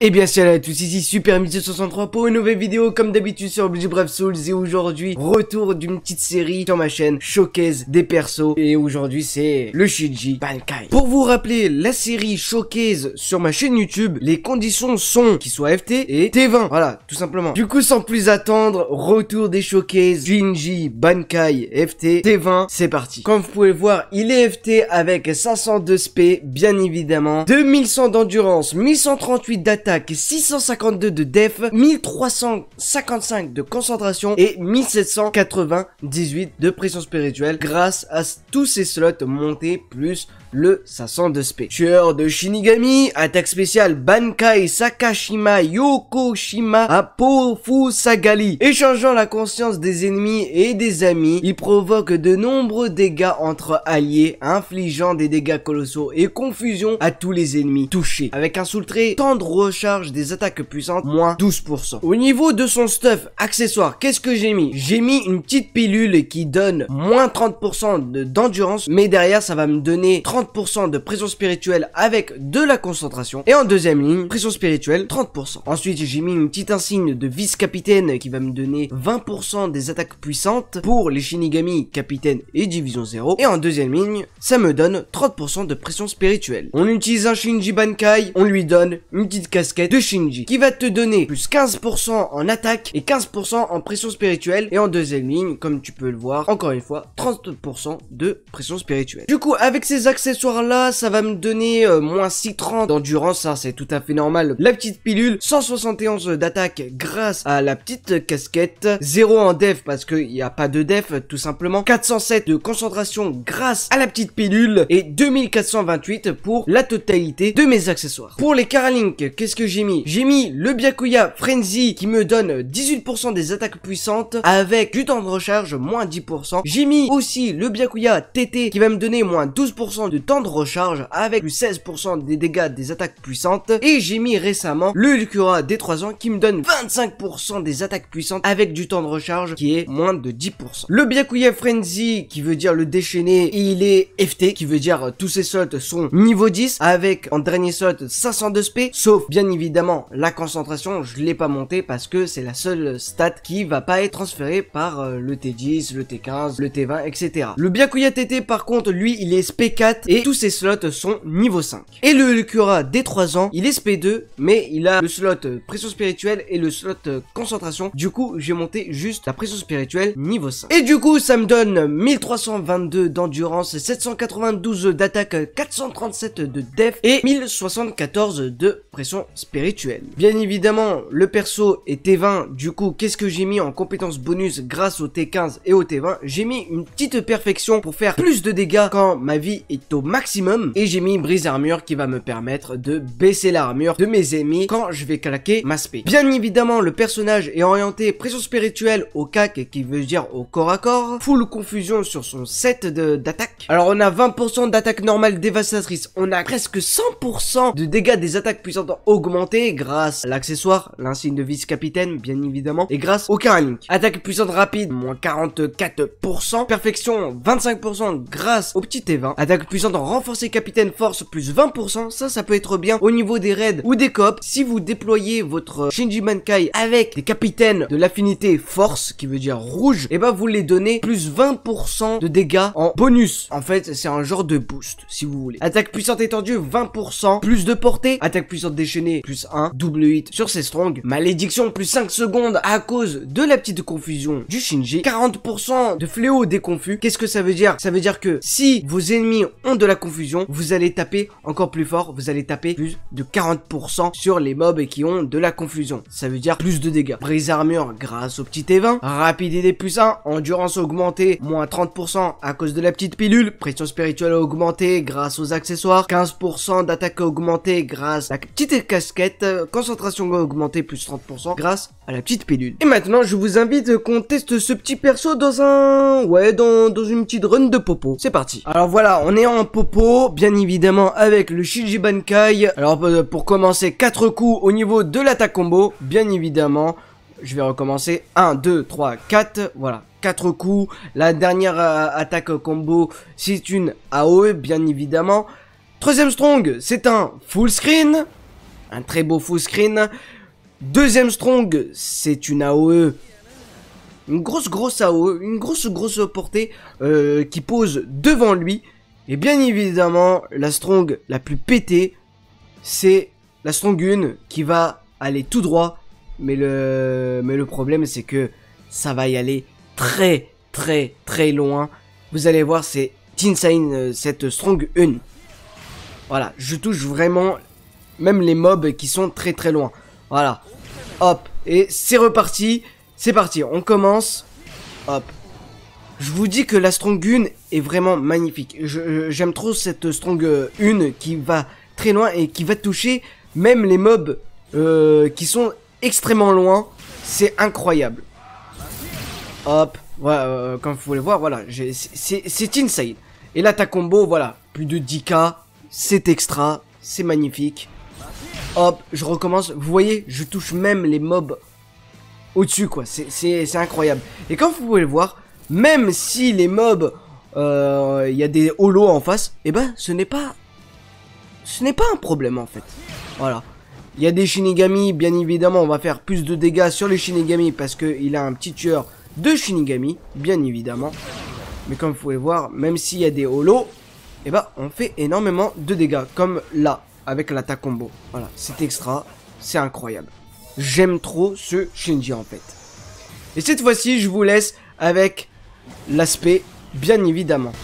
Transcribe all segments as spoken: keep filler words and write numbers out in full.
Et bien salut à tous, ici Super Midi soixante-trois pour une nouvelle vidéo comme d'habitude sur Oblige Brave Souls. Et aujourd'hui, retour d'une petite série sur ma chaîne, Showcase des persos. Et aujourd'hui c'est le Shinji Bankai. Pour vous rappeler, la série Showcase sur ma chaîne YouTube, les conditions sont qu'il soit F T et T vingt. Voilà, tout simplement. Du coup, sans plus attendre, retour des Showcase, Shinji Bankai F T, T vingt, c'est parti. Comme vous pouvez le voir, il est F T avec cinq cent deux S P, bien évidemment, deux mille cent d'endurance, mille cent trente-huit d'attaque, six cent cinquante-deux de def, mille trois cent cinquante-cinq de concentration et mille sept cent quatre-vingt-dix-huit de pression spirituelle grâce à tous ces slots montés plus le cinq cent deux S P. Tueur de Shinigami, attaque spéciale Bankai Sakashima Yokoshima Apofu Sagali. Échangeant la conscience des ennemis et des amis, il provoque de nombreux dégâts entre alliés, infligeant des dégâts colossaux et confusion à tous les ennemis touchés. Avec un soul trait, temps de recharge des attaques puissantes, moins douze pour cent. Au niveau de son stuff accessoire, qu'est-ce que j'ai mis? J'ai mis une petite pilule qui donne moins trente pour cent d'endurance, mais derrière ça va me donner trente pour cent de pression spirituelle avec de la concentration. Et en deuxième ligne, pression spirituelle, trente pour cent. Ensuite, j'ai mis une petite insigne de vice-capitaine qui va me donner vingt pour cent des attaques puissantes pour les Shinigami, capitaine et division zéro. Et en deuxième ligne, ça me donne trente pour cent de pression spirituelle. On utilise un Shinji Bankai, on lui donne une petite casquette de Shinji qui va te donner plus quinze pour cent en attaque et quinze pour cent en pression spirituelle. Et en deuxième ligne, comme tu peux le voir, encore une fois, trente pour cent de pression spirituelle. Du coup, avec ces accessoires là, ça va me donner euh, moins six cent trente d'endurance, ça c'est tout à fait normal. La petite pilule, cent soixante et onze d'attaque grâce à la petite casquette, zéro en def parce qu'il n'y a pas de def tout simplement, quatre cent sept de concentration grâce à la petite pilule et deux mille quatre cent vingt-huit pour la totalité de mes accessoires. Pour les Karalink, qu'est-ce que j'ai mis? J'ai mis le Byakuya Frenzy qui me donne dix-huit pour cent des attaques puissantes avec du temps de recharge moins dix pour cent. J'ai mis aussi le Byakuya T T qui va me donner moins douze pour cent de temps de recharge avec plus seize pour cent des dégâts des attaques puissantes. Et j'ai mis récemment le Lucura des trois ans qui me donne vingt-cinq pour cent des attaques puissantes avec du temps de recharge qui est moins de dix pour cent. Le Byakuya Frenzy qui veut dire le déchaîné, il est F T qui veut dire tous ses slots sont niveau dix avec en dernier slot cinq cent deux S P, sauf bien évidemment la concentration, je l'ai pas monté parce que c'est la seule stat qui va pas être transférée par euh, le T dix, le T quinze, le T vingt, et cetera. Le Byakuya T T par contre, lui il est S P quatre et tous ses slots sont niveau cinq. Et le Lucura des trois ans, il est S P deux, mais il a le slot euh, pression spirituelle et le slot euh, concentration. Du coup, j'ai monté juste la pression spirituelle niveau cinq. Et du coup, ça me donne mille trois cent vingt-deux d'endurance, sept cent quatre-vingt-douze d'attaque, quatre cent trente-sept de def et mille soixante-quatorze de pression spirituelle. Bien évidemment, le perso est T vingt. Du coup, qu'est-ce que j'ai mis en compétences bonus grâce au T quinze et au T vingt? J'ai mis une petite perfection pour faire plus de dégâts quand ma vie est au maximum. Et j'ai mis brise armure qui va me permettre de baisser l'armure de mes ennemis quand je vais claquer ma spé. Bien évidemment, le personnage est orienté pression spirituelle au C A C qui veut dire au corps à corps. Full confusion sur son set d'attaque. Alors on a vingt pour cent d'attaque normale dévastatrice. On a presque cent pour cent de dégâts des attaques puissantes augmentées grâce à l'accessoire, l'insigne de vice-capitaine bien évidemment, et grâce au Karalink. Attaque puissante rapide, moins quarante-quatre pour cent. Perfection, vingt-cinq pour cent grâce au petit T vingt. Attaque puissante en renforcé capitaine force, plus vingt pour cent. Ça, ça peut être bien au niveau des raids ou des coops. Si vous déployez votre Shinji Bankai avec des capitaines de l'affinité force, qui veut dire rouge, et bah vous les donnez plus vingt pour cent de dégâts en bonus. En fait, c'est un genre de boost, si vous voulez. Attaque puissante étendue, vingt pour cent. Plus de portée. Attaque puissante déchaînée, plus un. Double hit sur ses strong. Malédiction, plus cinq secondes à cause de la petite confusion du Shinji. quarante pour cent de fléau des confus. Qu'est-ce que ça veut dire? Ça veut dire que si vos ennemis ont de la confusion, vous allez taper encore plus fort. Vous allez taper plus de quarante pour cent sur les mobs qui ont de la confusion. Ça veut dire plus de dégâts. Brise armure grâce au petit T vingt. Rapidité plus un. Endurance augmentée, moins trente pour cent à cause de la petite pilule. Pression spirituelle augmentée grâce aux accessoires. quinze pour cent d'attaque augmentée grâce à la petite casquette. Concentration augmentée plus trente pour cent grâce à la petite pilule. Et maintenant, je vous invite qu'on teste ce petit perso dans un... Ouais, dans, dans une petite run de popo. C'est parti. Alors voilà, on est en popo, bien évidemment, avec le Shinji Bankai. Alors pour commencer, quatre coups au niveau de l'attaque combo, bien évidemment. Je vais recommencer. un, deux, trois, quatre. Voilà. quatre coups. La dernière euh, attaque combo, c'est une A O E, bien évidemment. Troisième strong, c'est un full screen. un très beau full screen. Deuxième strong, c'est une A O E. Une grosse grosse A O E, une grosse grosse portée euh, qui pose devant lui. Et bien évidemment, la strong la plus pétée, c'est la strong un qui va aller tout droit. Mais le, mais le problème, c'est que ça va y aller très très très loin. Vous allez voir, c'est insane cette strong un. Voilà, je touche vraiment même les mobs qui sont très très loin. Voilà, hop, et c'est reparti. C'est parti, on commence. Hop. Je vous dis que la strong un est vraiment magnifique. J'aime trop cette strong un qui va très loin et qui va toucher même les mobs euh, qui sont extrêmement loin. C'est incroyable. Hop. Ouais, euh, comme vous pouvez le voir, voilà. C'est insane. Et l'attaque combo, voilà. Plus de dix K. C'est extra. C'est magnifique. Hop, je recommence. Vous voyez, je touche même les mobs au-dessus, quoi. C'est incroyable. Et comme vous pouvez le voir, même si les mobs, il euh, y a des holos en face, et eh ben, ce n'est pas... Ce n'est pas un problème, en fait. Voilà. Il y a des Shinigami, bien évidemment, on va faire plus de dégâts sur les Shinigami parce qu'il a un petit tueur de Shinigami, bien évidemment. Mais comme vous pouvez le voir, même s'il y a des holos, et eh ben, on fait énormément de dégâts, comme là, avec l'attaque combo. Voilà, c'est extra, c'est incroyable. J'aime trop ce Shinji en fait. Et cette fois-ci, je vous laisse avec l'aspect, bien évidemment.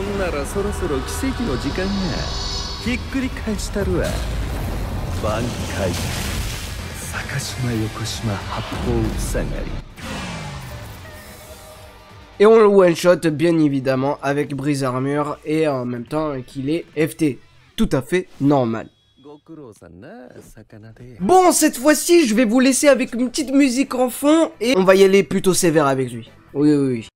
Et on le one-shot, bien évidemment, avec brise armure et en même temps qu'il est F T. Tout à fait normal. Bon, cette fois-ci, je vais vous laisser avec une petite musique en fond et on va y aller plutôt sévère avec lui. Oui, oui, oui.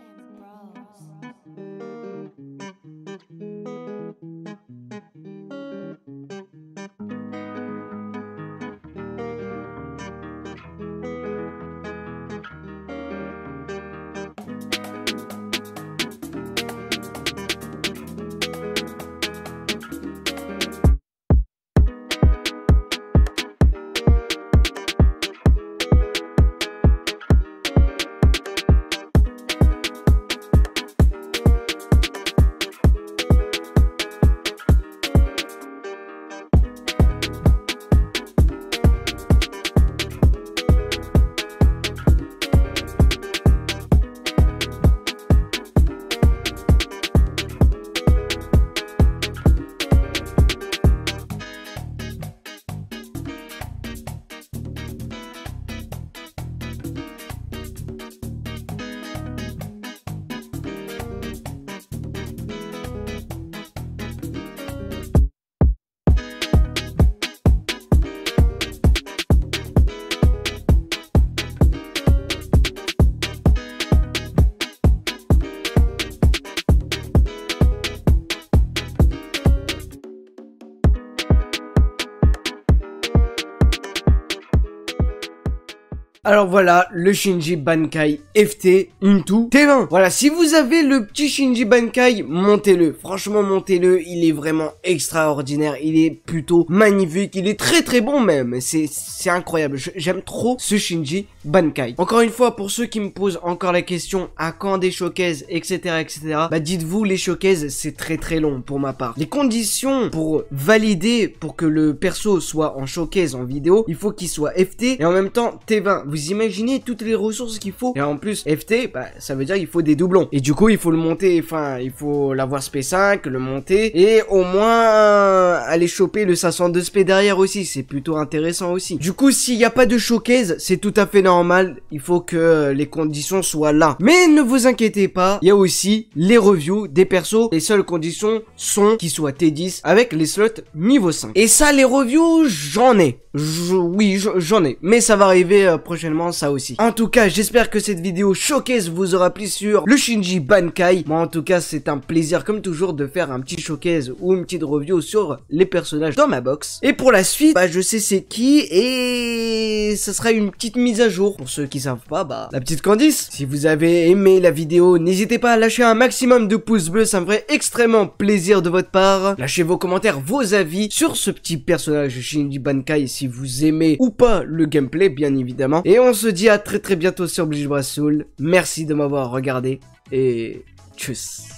Alors voilà, le Shinji Bankai F T Into T vingt. Voilà, si vous avez le petit Shinji Bankai, montez-le. Franchement, montez-le. Il est vraiment extraordinaire. Il est plutôt magnifique. Il est très très bon même. C'est incroyable. J'aime trop ce Shinji Bankai. Encore une fois, pour ceux qui me posent encore la question à quand des showcases, et cetera, et cetera. Bah dites-vous, les showcases, c'est très très long pour ma part. Les conditions pour valider, pour que le perso soit en showcase en vidéo, il faut qu'il soit F T et en même temps T vingt. Vous imaginez toutes les ressources qu'il faut. Et en plus, F T, bah, ça veut dire qu'il faut des doublons. Et du coup, il faut le monter, enfin, il faut l'avoir S P cinq, le monter, et au moins aller choper le cinq cent deux S P derrière aussi. C'est plutôt intéressant aussi. Du coup, s'il n'y a pas de showcase, c'est tout à fait normal. Il faut que les conditions soient là. Mais ne vous inquiétez pas, il y a aussi les reviews des persos. Les seules conditions sont qu'ils soient T dix avec les slots niveau cinq. Et ça, les reviews, j'en ai. Je, oui, j'en ai. Mais ça va arriver euh, prochainement. prochainement ça aussi. En tout cas, j'espère que cette vidéo showcase vous aura plu sur le Shinji Bankai. Moi en tout cas, c'est un plaisir comme toujours de faire un petit showcase ou une petite review sur les personnages dans ma box. Et pour la suite, bah je sais c'est qui et ça sera une petite mise à jour. Pour ceux qui savent pas, bah la petite Candice. Si vous avez aimé la vidéo, n'hésitez pas à lâcher un maximum de pouces bleus, ça me ferait extrêmement plaisir de votre part. Lâchez vos commentaires, vos avis sur ce petit personnage Shinji Bankai, si vous aimez ou pas le gameplay bien évidemment. Et on se dit à très très bientôt sur Bleach Brave Soul. Merci de m'avoir regardé et tchuss.